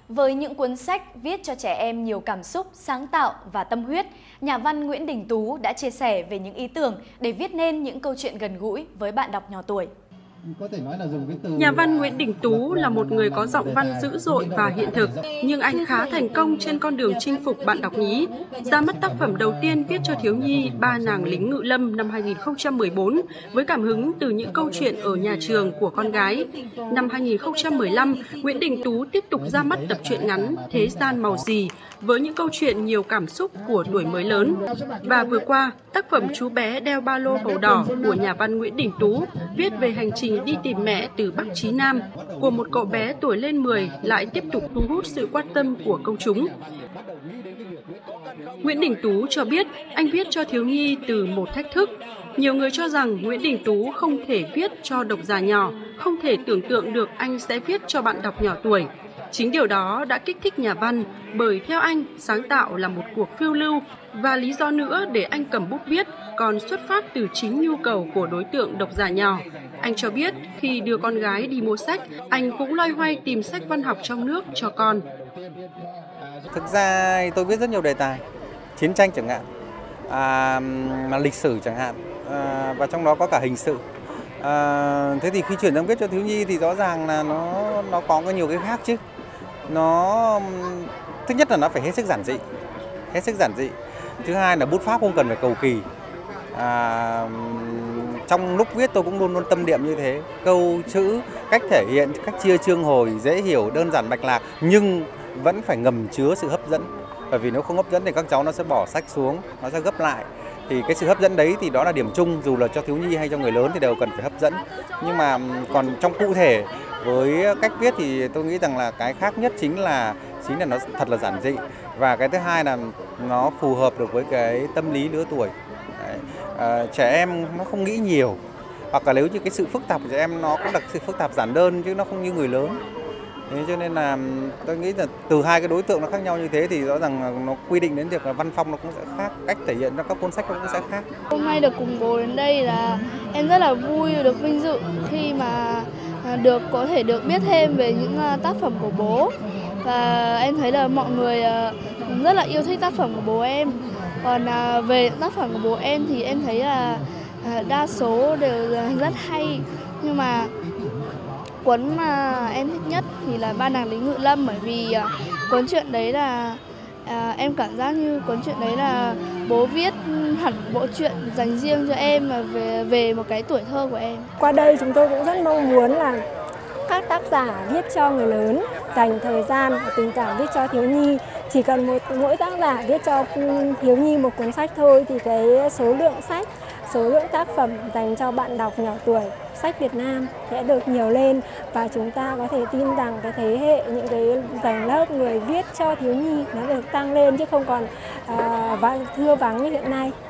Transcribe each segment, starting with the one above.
Với những cuốn sách viết cho trẻ em nhiều cảm xúc, sáng tạo và tâm huyết, nhà văn Nguyễn Đình Tú đã chia sẻ về những ý tưởng để viết nên những câu chuyện gần gũi với bạn đọc nhỏ tuổi. Nhà văn Nguyễn Đình Tú là một người có giọng văn dữ dội và hiện thực, nhưng anh khá thành công trên con đường chinh phục bạn đọc nhí. Ra mắt tác phẩm đầu tiên viết cho thiếu nhi Ba nàng lính ngự lâm năm 2014 với cảm hứng từ những câu chuyện ở nhà trường của con gái. Năm 2015, Nguyễn Đình Tú tiếp tục ra mắt tập truyện ngắn Thế gian màu gì với những câu chuyện nhiều cảm xúc của tuổi mới lớn. Và vừa qua, tác phẩm Chú bé đeo ba lô màu đỏ của nhà văn Nguyễn Đình Tú viết về hành trình đi tìm mẹ từ Bắc chí Nam của một cậu bé tuổi lên 10 lại tiếp tục thu hút sự quan tâm của công chúng. Nguyễn Đình Tú cho biết anh viết cho thiếu nhi từ một thách thức. Nhiều người cho rằng Nguyễn Đình Tú không thể viết cho độc giả nhỏ, không thể tưởng tượng được anh sẽ viết cho bạn đọc nhỏ tuổi. Chính điều đó đã kích thích nhà văn, bởi theo anh, sáng tạo là một cuộc phiêu lưu và lý do nữa để anh cầm bút viết còn xuất phát từ chính nhu cầu của đối tượng độc giả nhỏ. Anh cho biết khi đưa con gái đi mua sách, anh cũng loay hoay tìm sách văn học trong nước cho con. Thực ra tôi viết rất nhiều đề tài, chiến tranh chẳng hạn, mà lịch sử chẳng hạn, và trong đó có cả hình sự. Thế thì khi chuyển sang viết cho thiếu nhi thì rõ ràng là nó có nhiều cái khác chứ. Thứ nhất là nó phải hết sức giản dị. Thứ hai là bút pháp không cần phải cầu kỳ. Trong lúc viết tôi cũng luôn luôn tâm niệm như thế, câu chữ, cách thể hiện, cách chia chương hồi dễ hiểu, đơn giản mạch lạc nhưng vẫn phải ngầm chứa sự hấp dẫn. Bởi vì nếu không hấp dẫn thì các cháu nó sẽ bỏ sách xuống, nó sẽ gấp lại. Thì cái sự hấp dẫn đấy thì đó là điểm chung, dù là cho thiếu nhi hay cho người lớn thì đều cần phải hấp dẫn. Nhưng mà còn trong cụ thể với cách viết thì tôi nghĩ rằng là cái khác nhất chính là nó thật là giản dị, và cái thứ hai là nó phù hợp được với cái tâm lý lứa tuổi. Trẻ em nó không nghĩ nhiều, hoặc là nếu như cái sự phức tạp của trẻ em nó cũng là sự phức tạp giản đơn chứ nó không như người lớn. Thế cho nên là tôi nghĩ là từ hai cái đối tượng nó khác nhau như thế thì rõ ràng nó quy định đến việc là văn phong nó cũng sẽ khác, cách thể hiện trong các cuốn sách nó cũng sẽ khác. Hôm nay được cùng bố đến đây là em rất là vui, được vinh dự khi mà có thể được biết thêm về những tác phẩm của bố, và em thấy là mọi người rất là yêu thích tác phẩm của bố em. Còn về tác phẩm của bố em thì em thấy là đa số đều rất hay, nhưng mà cuốn mà em thích nhất thì là Ba nàng lính ngự lâm, bởi vì cuốn truyện đấy là em cảm giác như cuốn truyện đấy là bố viết hẳn bộ truyện dành riêng cho em, và về một cái tuổi thơ của em. Qua đây chúng tôi cũng rất mong muốn là các tác giả viết cho người lớn dành thời gian và tình cảm viết cho thiếu nhi. Chỉ cần mỗi tác giả viết cho thiếu nhi một cuốn sách thôi thì cái số lượng sách, số lượng tác phẩm dành cho bạn đọc nhỏ tuổi sách Việt Nam sẽ được nhiều lên, và chúng ta có thể tin rằng cái thế hệ, những cái tầng lớp người viết cho thiếu nhi nó được tăng lên chứ không còn thưa vắng như hiện nay.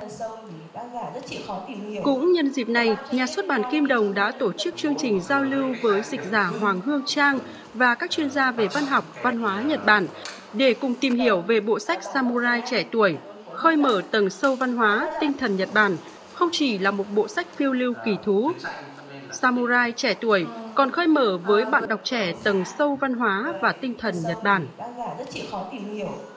Cũng nhân dịp này, Nhà xuất bản Kim Đồng đã tổ chức chương trình giao lưu với dịch giả Hoàng Hương Trang và các chuyên gia về văn học, văn hóa Nhật Bản để cùng tìm hiểu về bộ sách Samurai trẻ tuổi, khơi mở tầng sâu văn hóa, tinh thần Nhật Bản, không chỉ là một bộ sách phiêu lưu kỳ thú. Samurai trẻ tuổi còn khơi mở với bạn đọc trẻ tầng sâu văn hóa và tinh thần Nhật Bản.